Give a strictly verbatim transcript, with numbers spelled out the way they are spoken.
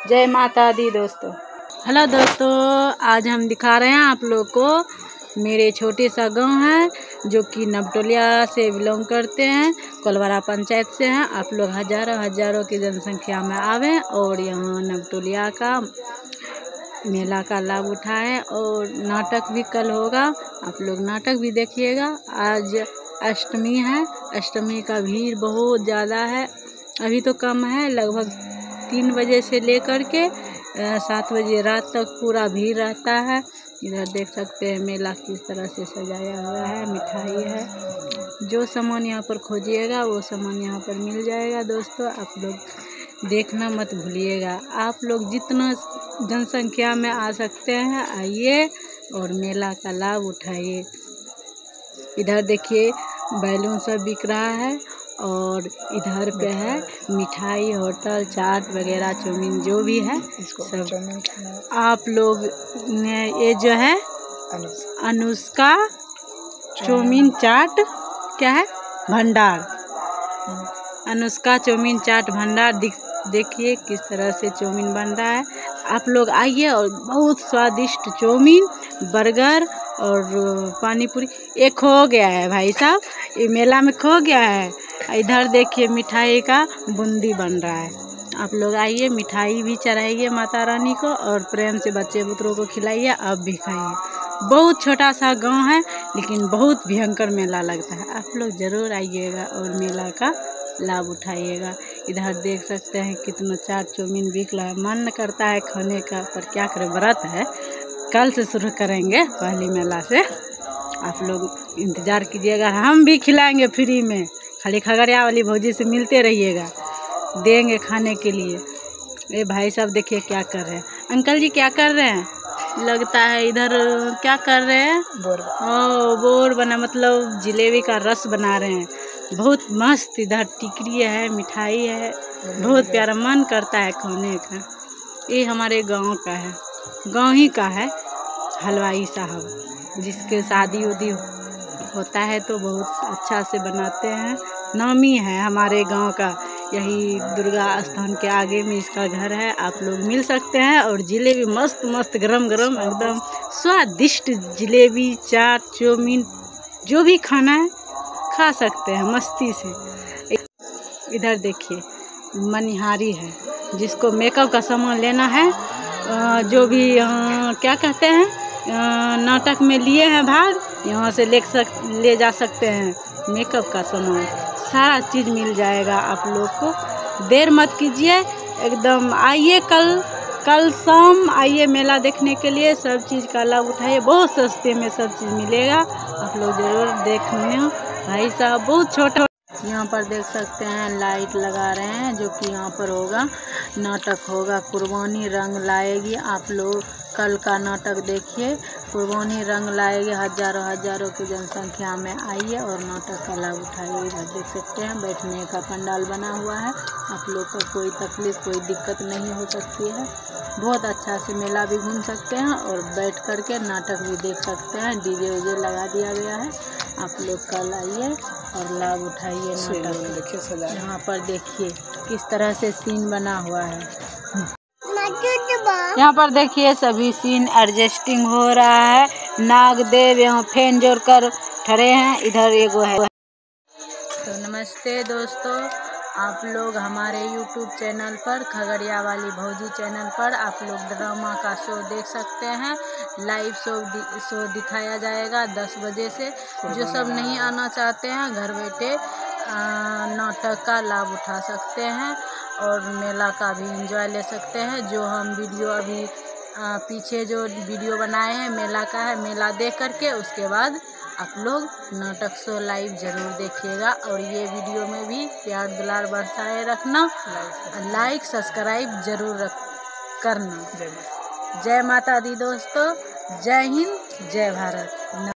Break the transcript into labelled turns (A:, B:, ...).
A: जय माता दी दोस्तों। हेलो दोस्तों, आज हम दिखा रहे हैं आप लोग को मेरे छोटे सा गांव है जो कि नवटोलिया से बिलोंग करते हैं, कोलवारा पंचायत से हैं। आप लोग हजारों हजारों की जनसंख्या में आवें और यहाँ नवटोलिया का मेला का लाभ उठाएं। और नाटक भी कल होगा, आप लोग नाटक भी देखिएगा। आज अष्टमी है, अष्टमी का भीड़ बहुत ज़्यादा है, अभी तो कम है। लगभग तीन बजे से लेकर के सात बजे रात तक पूरा भीड़ रहता है। इधर देख सकते हैं मेला किस तरह से सजाया हुआ है, मिठाई है। जो सामान यहाँ पर खोजिएगा वो सामान यहाँ पर मिल जाएगा। दोस्तों आप लोग देखना मत भूलिएगा। आप लोग जितना जनसंख्या में आ सकते हैं आइए और मेला का लाभ उठाइए। इधर देखिए बैलून सब बिक रहा है और इधर पे है मिठाई, होटल, चाट वगैरह, चाउमीन जो भी है सब। आप लोग ने ये जो है अनुष्का चाउमीन चाट क्या है भंडार, अनुष्का चाउमीन चाट भंडार। देखिए किस तरह से चाउमीन बन रहा है। आप लोग आइए और बहुत स्वादिष्ट चाउमीन, बर्गर और पानी पूरी। ये खो गया है भाई साहब, ये मेला में खो गया है। इधर देखिए मिठाई का बूंदी बन रहा है। आप लोग आइए, मिठाई भी चढ़ाइए माता रानी को और प्रेम से बच्चे बुतरों को खिलाइए, आप भी खाइए। बहुत छोटा सा गांव है लेकिन बहुत भयंकर मेला लगता है। आप लोग ज़रूर आइएगा और मेला का लाभ उठाइएगा। इधर देख सकते हैं कितना चाट चाउमीन बिक रहा है। मन करता है खाने का, पर क्या करें, व्रत है। कल से शुरू करेंगे पहली मेला से। आप लोग इंतज़ार कीजिएगा, हम भी खिलाएंगे फ्री में। खाली खगड़िया वाली भौजी से मिलते रहिएगा, देंगे खाने के लिए। ये भाई साहब देखिए क्या कर रहे हैं। अंकल जी क्या कर रहे हैं? लगता है इधर क्या कर रहे हैं, बोर ओ बोर बना मतलब जिलेबी का रस बना रहे हैं। बहुत मस्त। इधर टिकरी है, मिठाई है, बहुत प्यारा, मन करता है खाने का। ये हमारे गांव का है, गांव ही का है हलवाई साहब, जिसके शादी उदी होता है तो बहुत अच्छा से बनाते हैं। नामी है हमारे गांव का, यही दुर्गा स्थान के आगे में इसका घर है। आप लोग मिल सकते हैं। और जिलेबी मस्त मस्त गरम गरम एकदम स्वादिष्ट जिलेबी, चाट, चाउमीन जो भी खाना है खा सकते हैं मस्ती से। इधर देखिए मनिहारी है, जिसको मेकअप का सामान लेना है, जो भी क्या कहते हैं नाटक में लिए हैं भाग, यहाँ से ले सक ले जा सकते हैं। मेकअप का सामान सारा चीज़ मिल जाएगा आप लोग को। देर मत कीजिए, एकदम आइए। कल कल शाम आइए मेला देखने के लिए। सब चीज़ का लाभ उठाइए, बहुत सस्ते में सब चीज़ मिलेगा। आप लोग ज़रूर देखने। भाई साहब बहुत छोटा। यहाँ पर देख सकते हैं लाइट लगा रहे हैं, जो कि यहाँ पर होगा नाटक होगा। कुर्बानी रंग लाएगी। आप लोग कल का नाटक देखिए, कुर्बानी रंग लाएगी। हजारों हजारों की जनसंख्या में आइए और नाटक का लाभ उठाइए। इधर देख सकते हैं बैठने का पंडाल बना हुआ है। आप लोग को कोई तकलीफ, कोई दिक्कत नहीं हो सकती है। बहुत अच्छा से मेला भी घूम सकते हैं और बैठ कर के नाटक भी देख सकते हैं। डीजे वीजे लगा दिया गया है। आप लोग कल आइए और लाभ उठाइए नाटक। यहाँ पर देखिए किस तरह से सीन बना हुआ है। यहाँ पर देखिए सभी सीन एडजस्टिंग हो रहा है। नागदेव यहाँ फैन जोड़ कर खड़े हैं। इधर एगो है। तो नमस्ते दोस्तों, आप लोग हमारे यूट्यूब चैनल पर, खगड़िया वाली भौजी चैनल पर आप लोग ड्रामा का शो देख सकते हैं। लाइव शो दि, शो दिखाया जाएगा दस बजे से। जो सब नहीं आना चाहते हैं घर बैठे नाटक का लाभ उठा सकते हैं और मेला का भी एंजॉय ले सकते हैं। जो हम वीडियो अभी आ, पीछे जो वीडियो बनाए हैं मेला का है, मेला देख करके उसके बाद आप लोग नाटक शो लाइव ज़रूर देखिएगा। और ये वीडियो में भी प्यार दुलार बरसाए रखना, लाइक सब्सक्राइब ज़रूर रख करना। जय माता दी दोस्तों, जय हिंद, जय भारत।